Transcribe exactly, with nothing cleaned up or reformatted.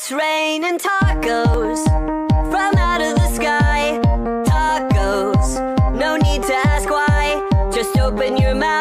It's raining tacos from out of the sky. Tacos, no need to ask why. Just open your mouth.